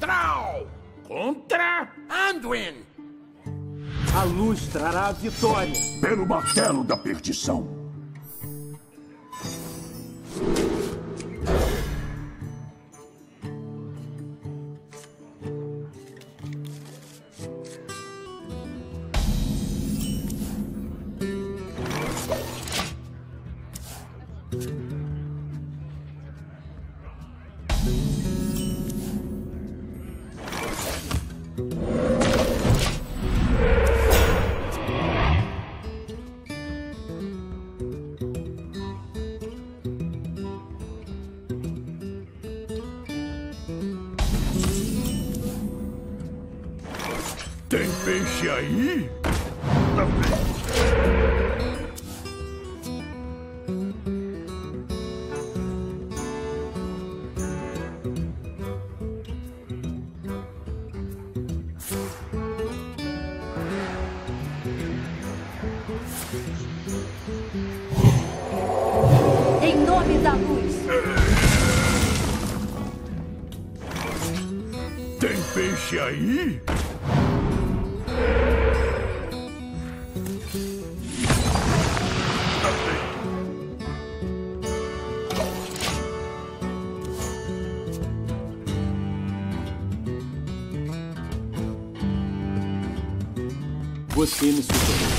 astral contra Anduin. A luz trará a vitória. Pelo martelo da perdição. Tem peixe aí? Em nome da luz. Tem peixe aí? Você me superou.